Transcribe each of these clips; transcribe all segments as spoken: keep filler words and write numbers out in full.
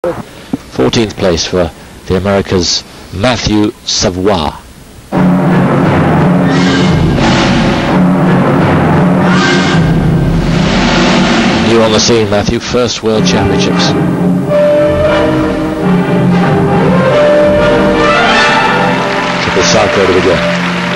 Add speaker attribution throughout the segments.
Speaker 1: fourteenth place for the America's Matthew Savoie. New on the scene, Matthew, first World Championships. Triple salto to begin.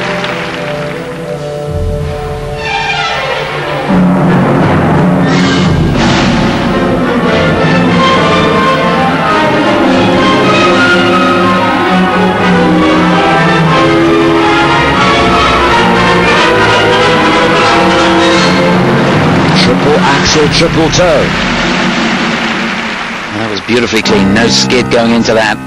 Speaker 1: Axel triple toe.
Speaker 2: And that was beautifully clean, no skid going into that.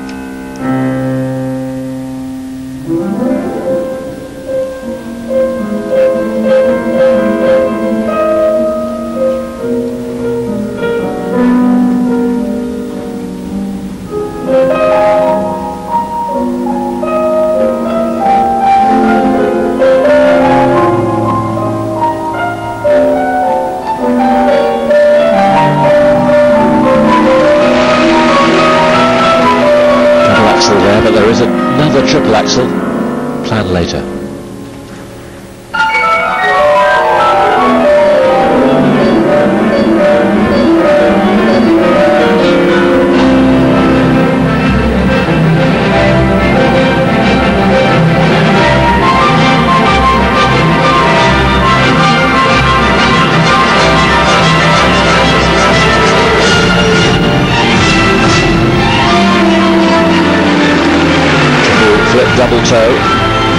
Speaker 1: There, but there is another triple axel planned later. Flip double toe.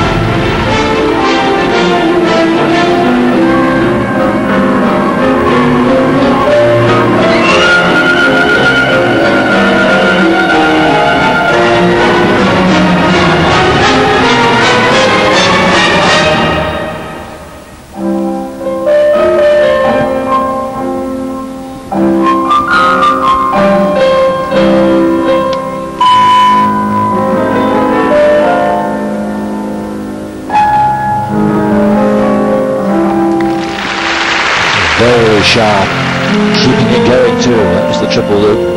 Speaker 1: Very sharp, keeping it going too. That was the triple loop.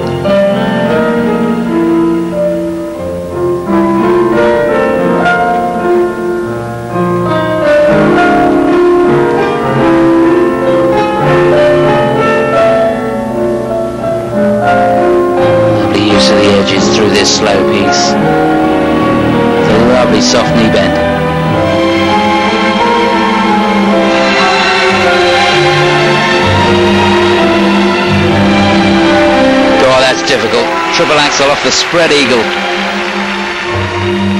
Speaker 2: Lovely use of the edges through this slow piece. It's a lovely soft knee bend. Difficult. Triple axel off the spread eagle.